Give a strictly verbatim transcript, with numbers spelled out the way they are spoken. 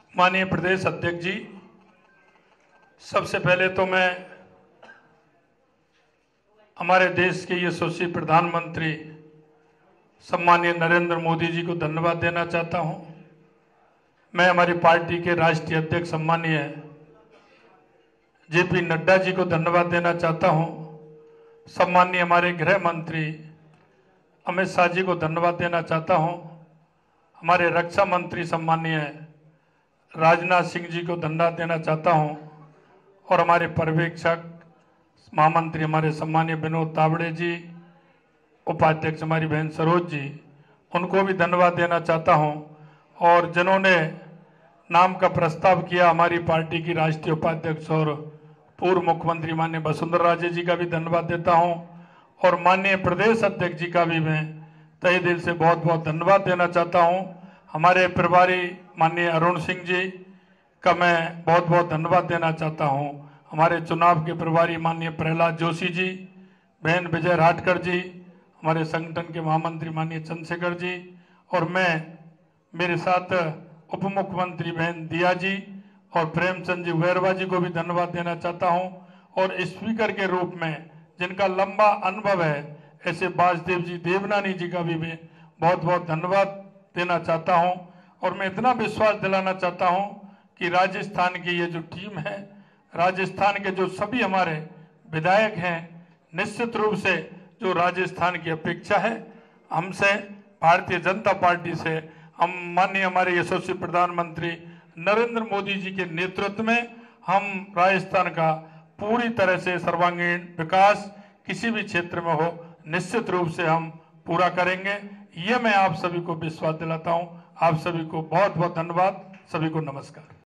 माननीय प्रदेश अध्यक्ष जी, सबसे पहले तो मैं हमारे देश के यशस्वी प्रधानमंत्री सम्मानीय नरेंद्र मोदी जी को धन्यवाद देना चाहता हूं। मैं हमारी पार्टी के राष्ट्रीय अध्यक्ष सम्मानीय जेपी नड्डा जी को धन्यवाद देना चाहता हूं। सम्मानीय हमारे गृह मंत्री अमित शाह जी को धन्यवाद देना चाहता हूं। हमारे रक्षा मंत्री सम्मानीय राजनाथ सिंह जी को धन्यवाद देना चाहता हूं और हमारे पर्यवेक्षक महामंत्री हमारे सम्मानीय विनोद तावड़े जी, उपाध्यक्ष हमारी बहन सरोज जी, उनको भी धन्यवाद देना चाहता हूं। और जिन्होंने नाम का प्रस्ताव किया, हमारी पार्टी की राष्ट्रीय उपाध्यक्ष और पूर्व मुख्यमंत्री माननीय वसुंधरा राजे जी का भी धन्यवाद देता हूं और माननीय प्रदेश अध्यक्ष जी का भी मैं तहे दिल से बहुत बहुत धन्यवाद देना चाहता हूं। हमारे प्रभारी माननीय अरुण सिंह जी का मैं बहुत बहुत धन्यवाद देना चाहता हूं। हमारे चुनाव के प्रभारी माननीय प्रहलाद जोशी जी, बहन विजय राठकर जी, हमारे संगठन के महामंत्री माननीय चंद्रशेखर जी और मैं मेरे साथ उप मुख्यमंत्री बहन दिया जी और प्रेमचंद जी वैरवा जी को भी धन्यवाद देना चाहता हूं। और स्पीकर के रूप में जिनका लंबा अनुभव है, ऐसे वासुदेव जी देवनानी जी का भी मैं बहुत बहुत धन्यवाद देना चाहता हूं। और मैं इतना विश्वास दिलाना चाहता हूं कि राजस्थान की ये जो टीम है, राजस्थान के जो सभी हमारे विधायक हैं, निश्चित रूप से जो राजस्थान की अपेक्षा है हमसे, भारतीय जनता पार्टी से, हम माननीय हमारे यशस्वी प्रधानमंत्री नरेंद्र मोदी जी के नेतृत्व में हम राजस्थान का पूरी तरह से सर्वांगीण विकास किसी भी क्षेत्र में हो, निश्चित रूप से हम पूरा करेंगे। ये मैं आप सभी को विश्वास दिलाता हूं। आप सभी को बहुत बहुत धन्यवाद। सभी को नमस्कार।